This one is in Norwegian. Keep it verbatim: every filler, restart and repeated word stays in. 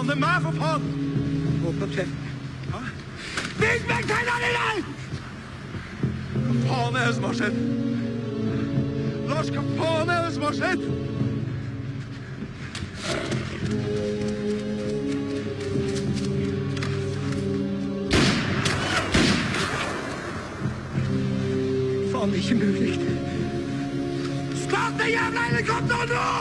faen, det er meg, for faen! Åpne opp kjeften. Hæ? Bygg vekk tennene dine! Hva faen er det som har skjedd? Lars, hva faen er det som har skjedd? Faen, det er ikke mulig. Start det jævla helikopteret nå!